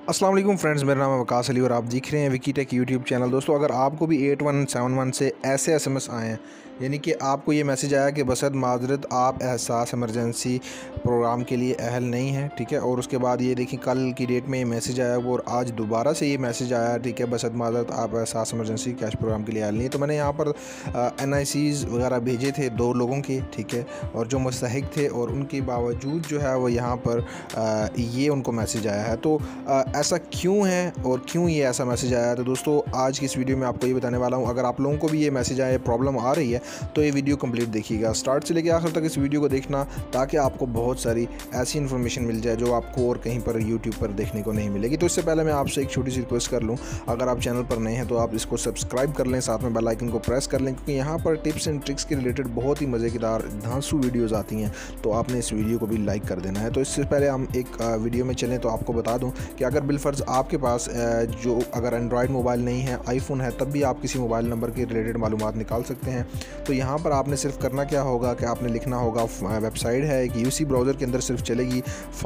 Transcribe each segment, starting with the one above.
अस्सलाम वालेकुम फ्रेंड्स, मेरा नाम है वकास अली और आप देख रहे हैं विकीटेक यूट्यूब चैनल। दोस्तों, अगर आपको भी 8171 से ऐसे एसएमएस आए हैं, यानी कि आपको ये मैसेज आया कि बसद माजरत आप एहसास इमरजेंसी प्रोग्राम के लिए अहल नहीं है, ठीक है। और उसके बाद ये देखिए कल की डेट में ये मैसेज आया वो, और आज दोबारा से ये मैसेज आया, ठीक है, बसद माजरत आप एहसास इमरजेंसी कैश प्रोग्राम के लिए अहल नहीं है। तो मैंने यहाँ पर NICs वगैरह भेजे थे 2 लोगों के, ठीक है, और जो मुस्तहिक थे, और उनके बावजूद जो है वो यहाँ पर ये उनको मैसेज आया है। तो ऐसा क्यों है और क्यों ये ऐसा मैसेज आया है, तो दोस्तों आज की इस वीडियो में आपको ये बताने वाला हूँ। अगर आप लोगों को भी ये मैसेज आया, प्रॉब्लम आ रही है, तो ये वीडियो कंप्लीट देखिएगा, स्टार्ट से लेकर आखिर तक इस वीडियो को देखना, ताकि आपको बहुत सारी ऐसी इन्फॉर्मेशन मिल जाए जो आपको और कहीं पर यूट्यूब पर देखने को नहीं मिलेगी। तो इससे पहले मैं आपसे एक छोटी सी रिक्वेस्ट कर लूँ, अगर आप चैनल पर नए हैं तो आप इसको सब्सक्राइब कर लें, साथ में बेल आइकन को प्रेस कर लें, क्योंकि यहाँ पर टिप्स एंड ट्रिक्स के रिलेटेड बहुत ही मज़ेदार धांसू वीडियोज़ आती हैं, तो आपने इस वीडियो को भी लाइक कर देना है। तो इससे पहले हम एक वीडियो में चलें तो आपको बता दूँ कि अगर बिलफर्ज आपके पास जो अगर एंड्रॉयड मोबाइल नहीं है, आईफोन है, तब भी आप किसी मोबाइल नंबर के रिलेटेड मालूमात निकाल सकते हैं। तो यहाँ पर आपने सिर्फ करना क्या होगा कि आपने लिखना होगा, वेबसाइट है एक UC ब्राउज़र के अंदर सिर्फ चलेगी,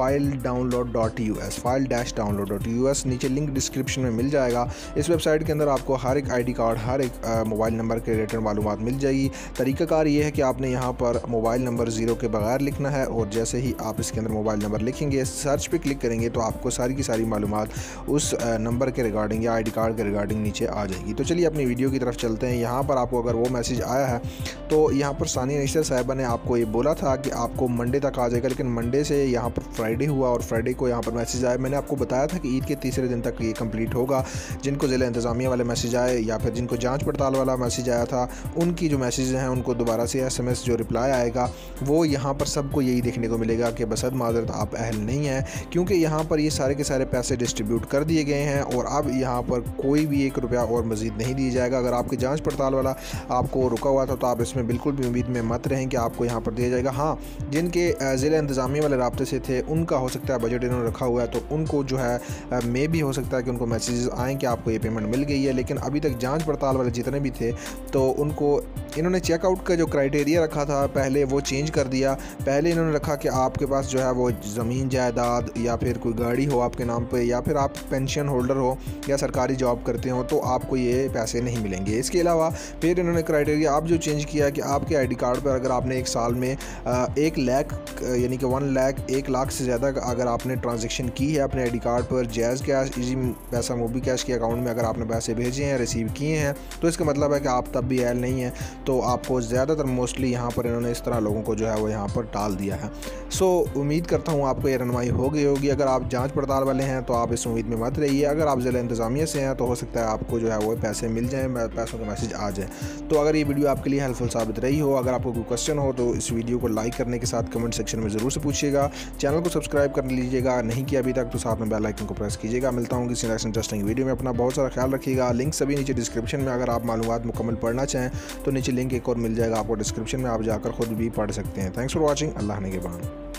file-download.us, file-download.us, नीचे लिंक डिस्क्रिप्शन में मिल जाएगा। इस वेबसाइट के अंदर आपको हर एक ID कार्ड, हर एक मोबाइल नंबर के रिलेटेड मालूमात मिल जाएगी। तरीक़ाकार ये है कि आपने यहाँ पर मोबाइल नंबर 0 के बगैर लिखना है, और जैसे ही आप इसके अंदर मोबाइल नंबर लिखेंगे, सर्च पे क्लिक करेंगे, तो आपको सारी की सारी मालूमात उस नंबर के रिगार्डिंग या ID कार्ड के रिगार्डिंग नीचे आ जाएगी। तो चलिए अपनी वीडियो की तरफ चलते हैं। यहाँ पर आपको अगर वो मैसेज आया है, तो यहाँ पर सानिया निशा साहिबा ने आपको ये बोला था कि आपको मंडे तक आ जाएगा, लेकिन मंडे से यहाँ पर फ्राइडे हुआ और फ्राइडे को यहाँ पर मैसेज आया। मैंने आपको बताया था कि ईद के तीसरे दिन तक ये कंप्लीट होगा। जिनको ज़िला इंतज़ामिया वाले मैसेज आए या फिर जिनको जाँच पड़ताल वाला मैसेज आया था, उनकी जो मैसेज हैं उनको दोबारा से SMS जो रिप्लाई आएगा, वो यहाँ पर सबको यही देखने को मिलेगा कि बसद माजरत आप अहल नहीं हैं, क्योंकि यहाँ पर ये सारे के सारे पैसे डिस्ट्रीब्यूट कर दिए गए हैं, और अब यहाँ पर कोई भी 1 रुपया और मज़ीद नहीं दिया जाएगा। अगर आपकी जांच पड़ताल वाला आपको रुका हुआ था, तो आप इसमें बिल्कुल भी उम्मीद में मत रहें कि आपको यहाँ पर दिया जाएगा। हाँ, जिनके ज़िला इंतज़ामिया वाले राब्ते से थे, उनका हो सकता है बजट इन्होंने रखा हुआ है, तो उनको जो है मे भी हो सकता है कि उनको मैसेजेस आएँ कि आपको ये पेमेंट मिल गई है। लेकिन अभी तक जाँच पड़ताल वाले जितने भी थे, तो उनको इन्होंने चेकआउट का जो क्राइटेरिया रखा था पहले, वो चेंज कर दिया। पहले इन्होंने रखा कि आपके पास जो है वो ज़मीन जायदाद या फिर कोई गाड़ी हो आपके नाम पे, या फिर आप पेंशन होल्डर हो या सरकारी जॉब करते हो, तो आपको ये पैसे नहीं मिलेंगे। इसके अलावा फिर इन्होंने क्राइटेरिया आप जो चेंज किया कि आपके ID कार्ड पर अगर आपने एक साल में 1 लाख यानी कि 1 लाख से ज़्यादा अगर आपने ट्रांजेक्शन की है अपने ID कार्ड पर, Jazz cash, easy paisa, mobi cash के अकाउंट में अगर आपने पैसे भेजे हैं, रिसीव किए हैं, तो इसका मतलब है कि आप तब भी अहल नहीं हैं। तो आपको ज़्यादातर मोस्टली यहाँ पर इन्होंने इस तरह लोगों को जो है वो यहाँ पर टाल दिया है। सो उम्मीद करता हूँ आपको ये रहनुमाई हो गई होगी। अगर आप जांच पड़ताल वाले हैं तो आप इस उम्मीद में मत रहिए। अगर आप ज़िला इंतज़ामिया से हैं तो हो सकता है आपको जो है वो पैसे मिल जाएँ, पैसों का मैसेज आ जाए। तो अगर ये वीडियो आपके लिए हेल्पफुल साबित रही हो, अगर आपको कोई क्वेश्चन हो, तो इस वीडियो को लाइक करने के साथ कमेंट सेक्शन में ज़रूर से पूछिएगा। चैनल को सब्सक्राइब कर लीजिएगा, नहीं किया अभी तक तो साथ में बेल आइकन को प्रेस कीजिएगा। मिलता हूँ किसी नेक्स्ट इंटरेस्टिंग वीडियो में। अपना बहुत सारा ख्याल रखिएगा। लिंक सभी नीचे डिस्क्रिप्शन में, अगर आप मालूमात मुकम्मल पढ़ना चाहें तो नीचे लिंक एक और मिल जाएगा आपको डिस्क्रिप्शन में, आप जाकर खुद भी पढ़ सकते हैं। Thanks for watching. अल्लाह निगहबान।